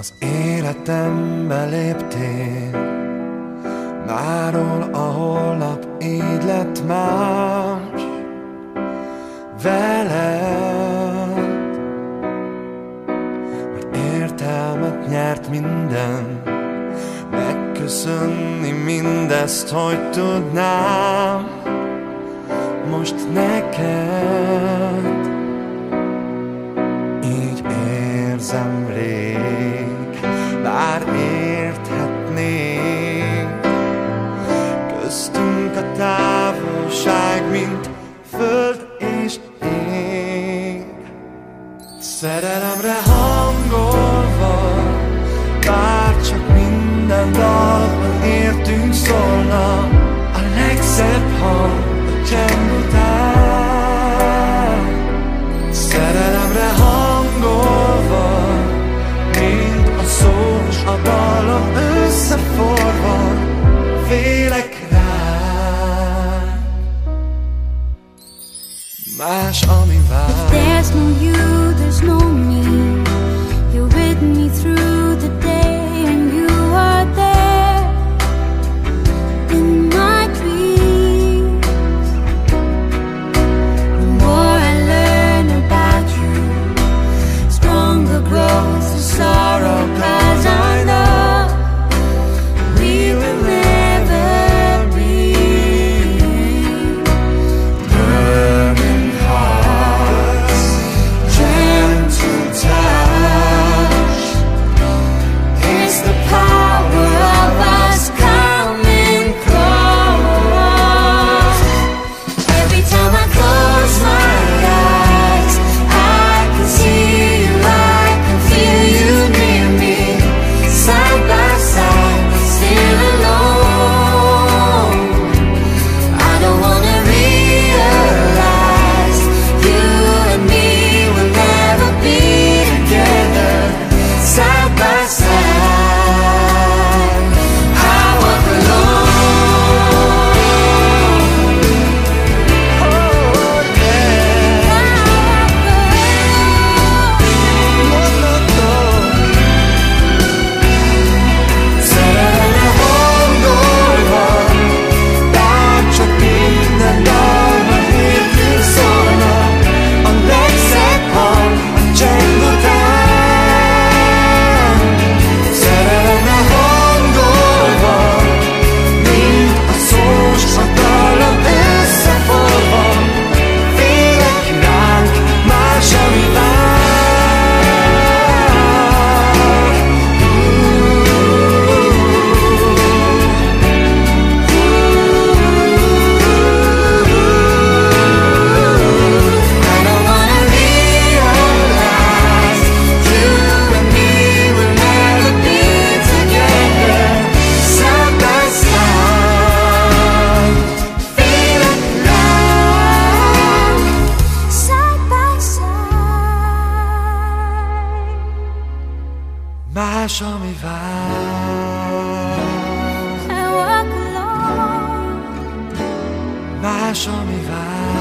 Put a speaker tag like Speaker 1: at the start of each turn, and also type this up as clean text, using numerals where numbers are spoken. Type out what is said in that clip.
Speaker 1: Az életembe léptél, máról a holnap így lett más veled, mert értelmet nyert minden, megköszönni mindezt, hogy tudnám most neked. Így érzem rég, bár érthetnék, köztünk a távolság, mint föld és ég. Szerelemre hangolva, bár csak minden dalban értünk szólna, a legszebb hang a csend után. Szerelemre hangolva, mint a szó és a dalom összeforva, félek rád. Más, ami vár.
Speaker 2: There's no you, there's no me. You're with me through the day, and you are there in my dreams. The more I learn about you, stronger grows the sorrow, 'cause I know we will never be.
Speaker 1: Burning hearts, gentle touch,
Speaker 2: It's the power of us coming close. Every time I close my eyes, I can see you, I can feel you near me, side by side, still alone. I don't wanna realize you and me will never be together, side by side. I walk alone.
Speaker 1: oh yeah. No, no, no. Szerelemre hangolva, bár csak minden dalban értünk szólna, a legszebb hang a csend után. Szerelemre hangolva, mint a szó s a dallam összeforva, félek ránk más, ami vár.
Speaker 2: I don't wanna realize you and me will never be together, side by side. Feel it now, side by side.
Speaker 1: Más, ami vár.
Speaker 2: I walk alone.
Speaker 1: Más, ami vár.